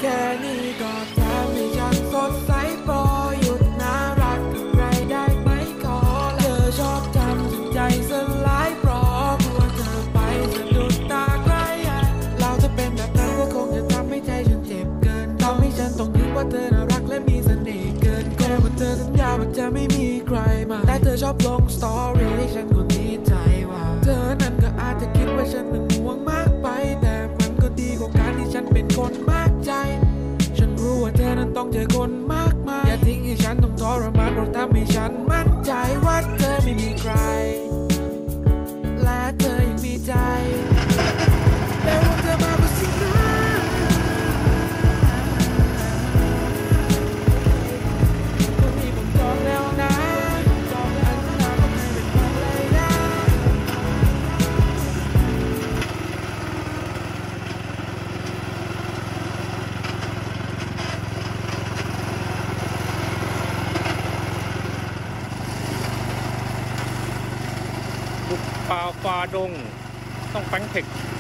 ค่นี้ก็ทำให้ฉันสดใสโปรดหยุดน่ารักกับใครได้ไหมขอเธอชอบทำจนใจสลายเพราะกลัวเธอไปสะดุดตาใครเราจะเป็นแบบนั้นก็คงจะทำให้ใจฉันเจ็บเกินทำให้ฉันต้องคิดว่าเธอน่ารักและมีเสน่ห์เกินแค่ว่าเธอสัญญาว่าจะไม่มีใครมาแต่เธอชอบลงสตอรี่ให้ฉันคนนี้ใจว่าเธอนั้นก็อาจจะคิดว่าฉันนั้นห่วงมากไปแต่มันก็ดีกว่าการที่ฉันเป็นคนมากใจฉันรู้ว่าเธอนั้นต้องเจอคนมากมายอย่าทิ้งให้ฉันต้องทรมานเพราะทำให้ฉันมั่นใจว่าเธอไม่มีใครและเธอยังมีใจแล้วเธอมาเป็นสิ่งนั้นคนนี้ผมจองแล้วนะจองแล้วนะก็ไม่เป็นคนเลยนะบุกป่าฝ่าดงต้องแฟงเทค